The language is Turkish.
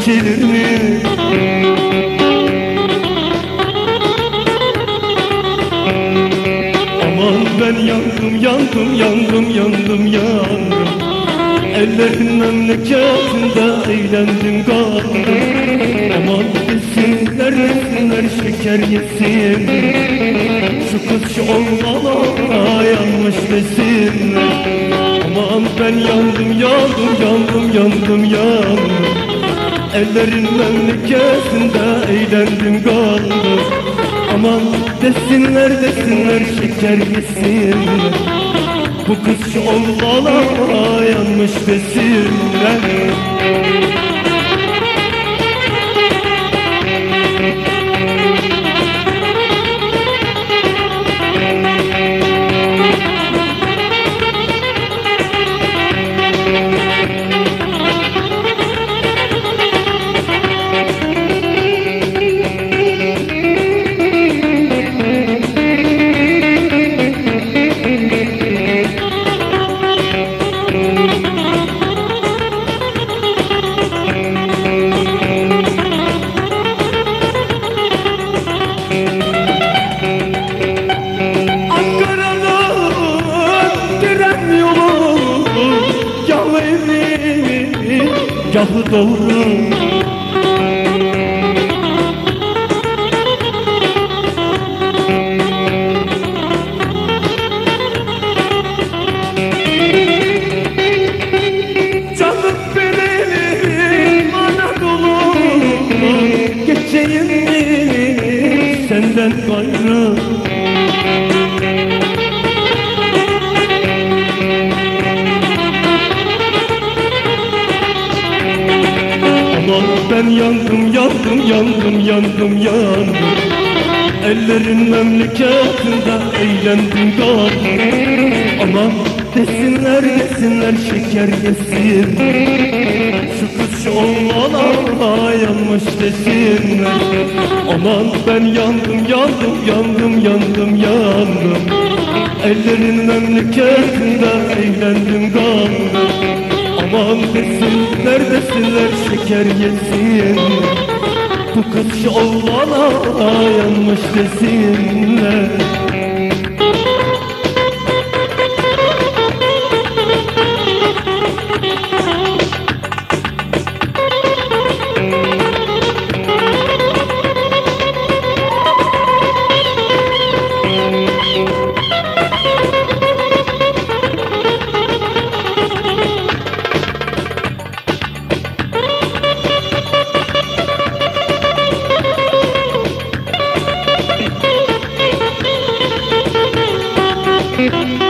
içilir mi? Aman ben yandım, yandım, yandım, yandım, yandım. Ellerin memleketinde eğlendim, kaldım. Aman desinler, desinler, şeker yesin. Şu kız şu oğlana yanmış desinler. Aman ben yandım, yandım, yandım, yandım, yandım. Ellerin memleketinde eğlendim, kaldım. Aman desinler, desinler, şeker yesinler. Bu kız şu oğlana yanmış desinler. Gahı doğru canım benim Anadolu, geçeyim mi senden gayrı? Ben yandım, yandım, yandım, yandım, yandım. Ellerin memleketinde eğlendim, kaldım. Aman desinler, desinler, şeker yesin. Şu kız şu oğlana yanmış desinler. Aman ben yandım, yandım, yandım, yandım, yandım. Ellerin memleketinde eğlendim, kaldım. Aman desinler, desinler, şeker yesin. Bu kız şu oğlana yanmış desinler. Thank you.